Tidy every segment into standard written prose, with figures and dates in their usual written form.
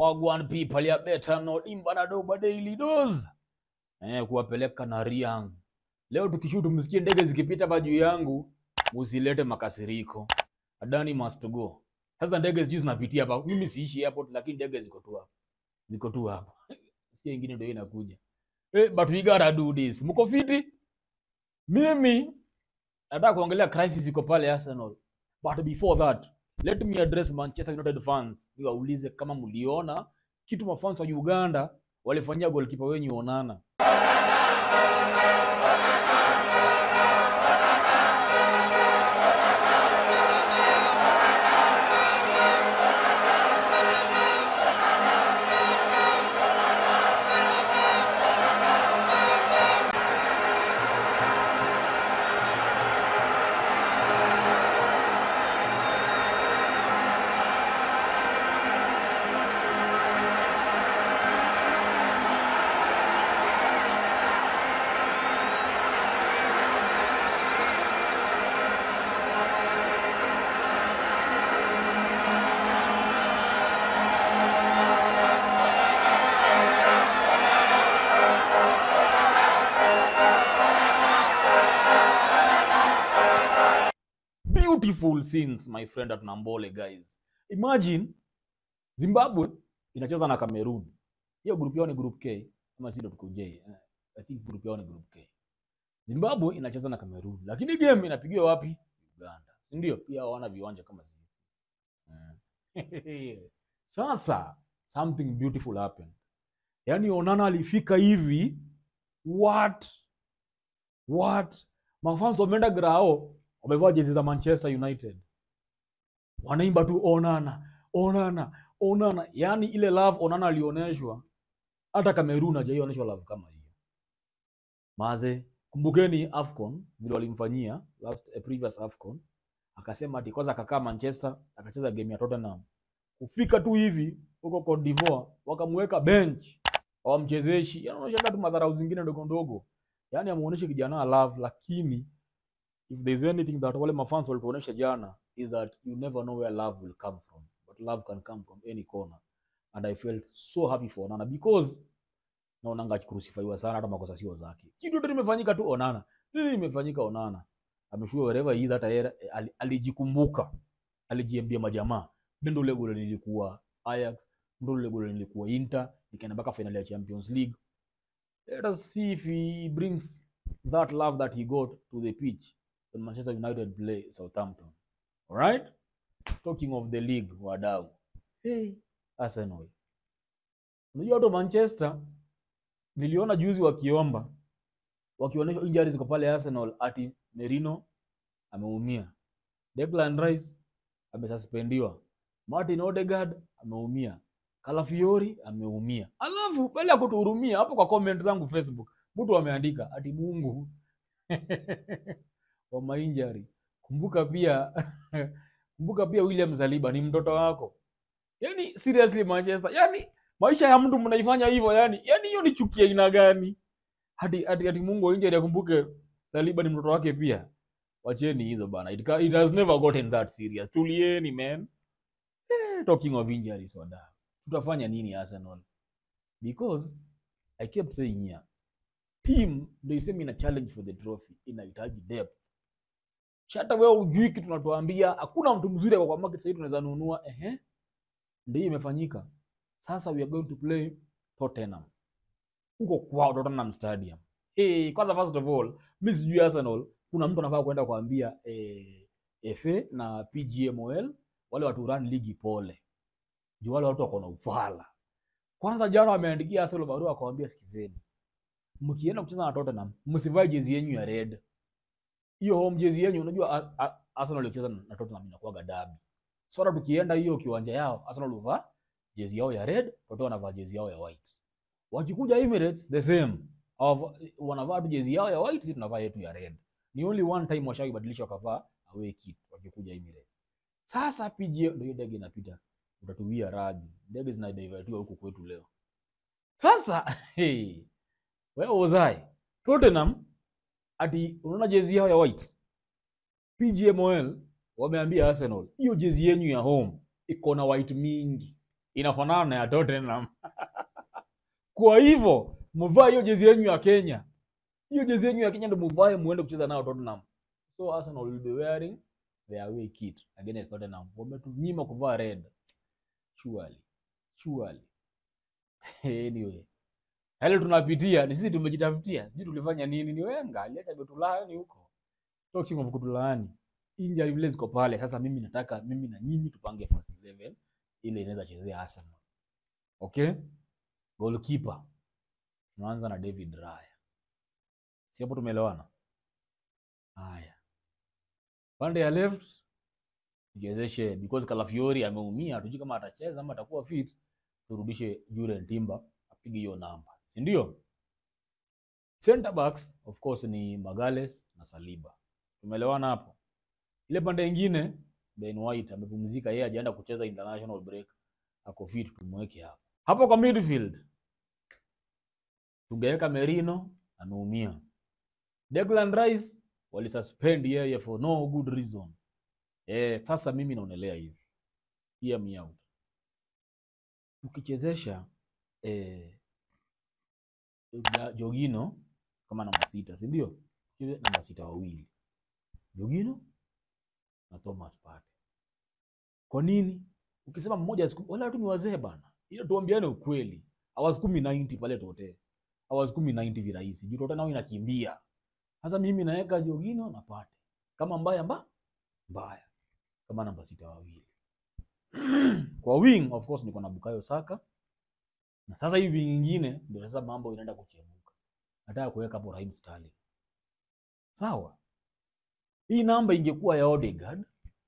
Wagwan people ya better no Dimba na Doba daily dose. Kuwapeleka na Riang. Leo tukishutu msikie ndege zikipita hapa juu yangu, usilete makasiriko. Adani must go. Sasa ndege sijui zinapitia hapa. Mimi siishi hapo lakini ndege ziko tu hapa. Ziko tu hapa. Sikia ingine ndio inakuja. But we gotta do this. Mko fiti? Mimi nataka kuongelea crisis iko pale Arsenal. But before that, let me address Manchester United fans. Niwaulize kama mliona kitu mafans wa Uganda walifanyia goalkeeper wenyu Onana. Beautiful scenes, my friend at Nambole, guys. Imagine Zimbabwe inacheza na Cameroon. Hiyo group yao ni group K, kama sio tuko J. I think group yao ni group K. Zimbabwe inacheza na Cameroon, lakini game inapigiwa wapi? Uganda. Si ndio? Pia wana viwanja kama sisi. Sasa something beautiful happened. Yaani Onana alifika hivi, what? Mafans wameenda grao, wamevaa jezi za Manchester United. Wanaimba tu Onana. Yaani ile love Onana alioneshwa, hata Cameroon hajaioneshwa love kama hiyo. Maze, kumbukeni AFCON vile walimfanyia previous AFCON. Akasema ati kwanza akakaa Manchester, akacheza game ya Tottenham. Kufika tu hivi huko Cote d'Ivoire, wakamweka bench, hawamchezeshi. Yaani unashanga tu madharau zingine ndogo. Yaani amuoneshe kijana love, lakini if there's anything that wale mafans walituonesha jana is that you never know where love will come from, but love can come from any corner. And I felt so happy for Onana because naonanga akicrucifywa sana, hata makosa sio zake. Kitu ndio imefanyika tu Onana. Nini imefanyika Onana? Ameshua wherever he is, hata alijikumbuka. Alijiambia majamaa, ndio ile goli nilikuwa Ajax, ndio ile goli nilikuwa Inter, nikaenda mpaka finali ya Champions League. Let us see if he brings that love that he got to the pitch when Manchester United play Southampton. All right? Talking of the league, wadau. Hey, Arsenal. Unajua watu Manchester niliona juzi wakiomba, wakionyesha injuries kwa pale Arsenal, ati Merino ameumia, Declan Rice amesuspendiwa, Martin Odegaard ameumia, Calafiori ameumia. Alafu bali kutuhurumia hapo kwa comment zangu Facebook, mtu ameandika ati Mungu wa mainjury. Kumbuka pia William Saliba ni mtoto wako. Yaani seriously Manchester, yaani maisha ya mtu mnaifanya hivyo, yaani hiyo ni chuki aina gani? Hadi Mungu wa injury akumbuke Saliba ni mtoto wake pia. Wacheni hizo bana. It has never gotten that serious. Tulieni man. Talking of injuries wada. Tutafanya nini Arsenal? Because I kept saying here, team ndio iseme ina challenge for the trophy, inahitaji depth. Hata wewe ujui kitu tunatuambia, hakuna mtu mzuri kwa market sasa tunaweza nunua. Ndio imefanyika. Sasa we are going to play Tottenham. Huko kwa Tottenham Stadium. Kwanza first of all, mimi sijui Arsenal, kuna mtu anafaa kwenda kuambia FA na PGMOL wale watu run ligi pole. Juu wale watu wako na ufala. Kwanza jana wameandikia Arsenal barua akawaambia sikizeni, mkienda kucheza na Tottenham, msivae jezi yenu ya red. Hiyo home jezi yenu, unajua Arsenal ikicheza na Tottenham inakuwa derby. Sasa tukienda hiyo kiwanja yao, Arsenal huvaa jezi yao ya red, Tottenham wanavaa jezi yao ya white. Wakikuja Emirates the same. Wanavaa tu jezi yao ya white, sisi tunavaa yetu ya red. Ni only one time washabadilisha wakavaa away kit wakikuja Emirates. Sasa PG ndio ndege inapita. Utatuwia radi. Ndege zinadivatiwa huko kwetu leo. Sasa where was I? Tottenham ati unaona jezi yao ya white. PGMOL wameambia Arsenal, hiyo jezi yenu ya home iko na white mingi. inafanana na ya Tottenham. Kwa hivyo mvae hiyo jezi yenu ya Kenya. Hiyo jezi yenu ya Kenya ndio mvae muende kucheza nao Tottenham. So Arsenal will be wearing their away kit against Tottenham. Wametunyima kuvaa red. Surely. Anyway. Hali tunapitia ni sisi tumejitafutia. Sisi tulifanya nini? Ni Wenga aliacha betulaani huko. Talking of kutulaani. Injury vile ziko pale. Sasa mimi nataka mimi na nyinyi tupange first 11 ile inaweza chezea Arsenal. Okay? Goalkeeper. Tunaanza na David Raya. Si hapo tumeelewana? Haya. Pande ya left tujezeshe because Calafiori ameumia, hatujui kama atacheza ama atakuwa fit. Turudishe Jurgen Dimba apige hiyo namba. Si ndio? Center backs of course ni Magales na Saliba. Tumeelewana hapo? Ile pande nyingine Ben White amepumzika, yeye hajaenda kucheza international break. Ako fit, tumweke hapo. Hapo kwa midfield tungeweka Merino, ameumia. Declan Rice walisuspend yeye for no good reason. Sasa mimi naonelea hivi. Hear me out. Ukichezesha Jorginho kama namba 6, si ndio? Cheze namba 6 wawili. Jorginho na Thomas Partey. Kwa nini? Ukisema mmoja wala watu ni wazee bana. Ile tuambiane ukweli. Hawasukumi 90 pale tote. Hawasukumi 90 virahisi. Juu tote nao inakimbia. Sasa mimi naweka Jorginho na Partey. Kama mbaya. Kama namba 6 wawili. Kwa wing of course niko na Bukayo Saka. Na sasa hii wing nyingine ndio sasa mambo inaenda kuchemuka. Nataka kuweka hapo Raheem Sterling. Sawa? Hii namba ingekuwa ya Odegaard.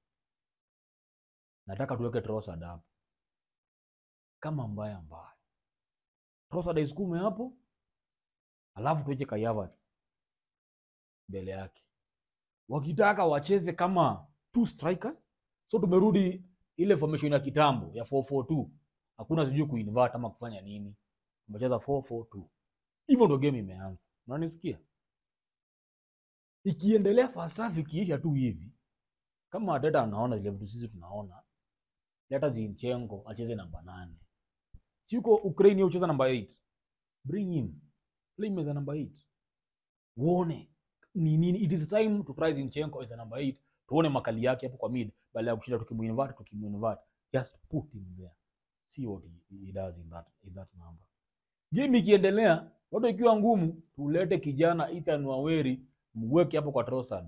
Nataka tuweke Trossard hapo. Kama mbaya. Trossard isikume hapo. Alafu tuweke Kai Havertz mbele yake. Wakitaka wacheze kama 2 strikers. So tumerudi ile formation ya kitambo ya 4-4-2. Hakuna sijui kuinvert ama kufanya nini. Tumecheza 4-4-2. Hivyo ndo game imeanza. Unanisikia? Ikiendelea first half ikiisha tu hivi. Kama Ateta anaona zile vitu sisi tunaona. Leta Zinchenko acheze namba 8. Si yuko Ukraine yeye ucheza namba 8. Bring him. Play him as a number 8. Uone nini, it is time to try Zinchenko as a number 8. Tuone makali yake hapo kwa mid, baada ya kushinda tukimuinvert. Just put him there. See what he does in that number. Game ikiendelea, watu ikiwa ngumu, tulete kijana Ethan Waweri, mweke hapo kwa Trossard.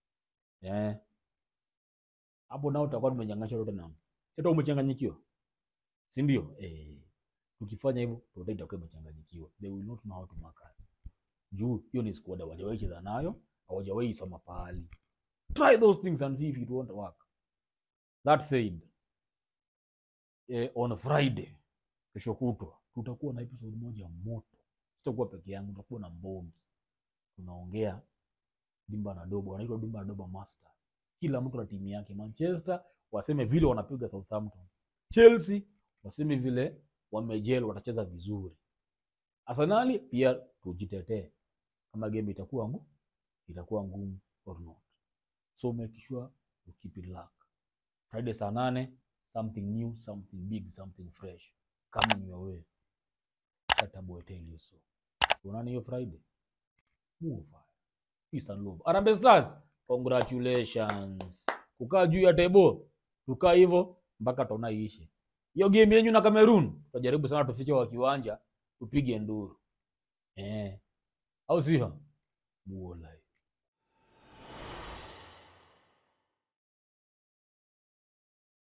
Hapo nao tutakuwa tumenyang'anywa yote nao. Sasa umechanganyikiwa. Si ndio? Tukifanya hivyo, tuta itakuwa imechanganyikiwa. They will not know how to mark us. Juu hiyo ni squad hawajawahi cheza nayo, hawajawahi soma pahali. Try those things and see if it won't work. That said, on Friday, kesho kutwa, tutakuwa na episode moja moto. Sitakuwa peke yangu, tutakuwa na bombs. Tunaongea Dimba na Doba, wanaitwa Dimba na Doba Masters. Kila mtu na timu yake. Manchester waseme vile wanapiga Southampton. Chelsea waseme vile wamejel watacheza vizuri. Arsenal pia tujitetee kama game itakuwa ngumu or not. So make sure you keep it locked. Friday saa 8, something new, something big, something fresh coming your way. Shut up, I tell you so. Unaona hiyo Friday? Move fire. Peace and love. Harambee Stars, congratulations. Kukaa juu ya table, tukaa hivyo mpaka tona iishe. Hiyo game yenu na Cameroon, tutajaribu sana tufiche wa kiwanja, tupige nduru. Au sio? Muola.